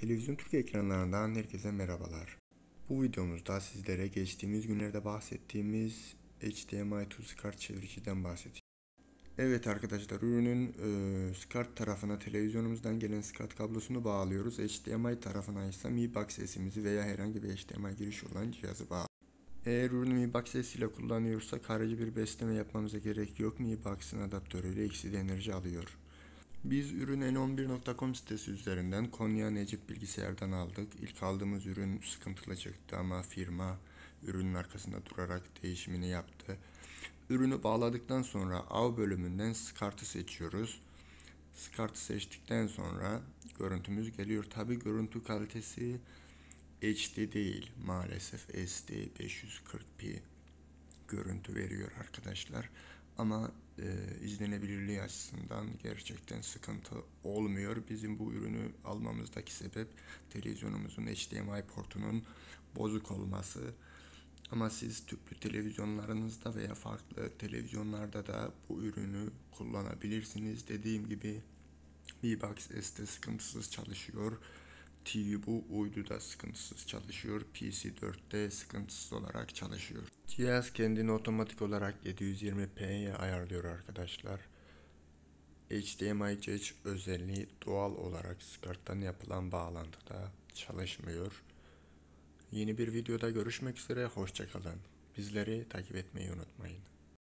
Televizyon Türkiye ekranlarından herkese merhabalar. Bu videomuzda sizlere geçtiğimiz günlerde bahsettiğimiz HDMI to SCART çeviriciden bahsedeceğim. Evet arkadaşlar, ürünün SCART tarafına televizyonumuzdan gelen SCART kablosunu bağlıyoruz. HDMI tarafına ise Mi Box sesimizi veya herhangi bir HDMI girişi olan cihazı bağlıyoruz. Eğer ürünü Mi Box sesiyle kullanıyorsak harici bir besleme yapmamıza gerek yok. Mi Box'ın adaptörüyle ikisi de enerji alıyor. Biz ürünü n11.com sitesi üzerinden Konya Necip Bilgisayar'dan aldık. İlk aldığımız ürün sıkıntılı çıktı ama firma ürünün arkasında durarak değişimini yaptı. Ürünü bağladıktan sonra av bölümünden SCART'ı seçiyoruz. SCART'ı seçtikten sonra görüntümüz geliyor. Tabi görüntü kalitesi HD değil, maalesef SD 540p görüntü veriyor arkadaşlar. Ama izlenebilirliği açısından gerçekten sıkıntı olmuyor. Bizim bu ürünü almamızdaki sebep televizyonumuzun HDMI portunun bozuk olması. Ama siz tüplü televizyonlarınızda veya farklı televizyonlarda da bu ürünü kullanabilirsiniz. Dediğim gibi Mi Box S'te sıkıntısız çalışıyor. TV bu uyduda sıkıntısız çalışıyor. PC 4'te sıkıntısız olarak çalışıyor. Cihaz kendini otomatik olarak 720p'ye ayarlıyor arkadaşlar. HDMI Jack özelliği doğal olarak SCART'tan yapılan bağlantıda çalışmıyor. Yeni bir videoda görüşmek üzere, hoşça kalın. Bizleri takip etmeyi unutmayın.